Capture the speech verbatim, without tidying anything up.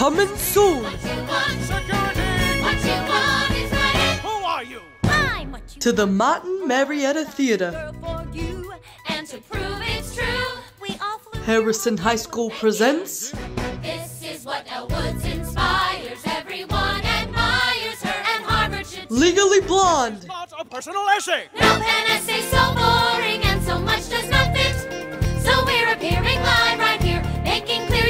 coming soon. What you want, security. What you want is right. Who are you? I'm what you To the Martin Marietta Theater. for you. And to prove it's true, we all flew. Harrison High School presents This is what Elle Woods inspires. Everyone admires her, and Harvard should. Legally Blonde. Not a personal essay. No pen essay so boring and so much does not fit. So we're appearing live right here, making clear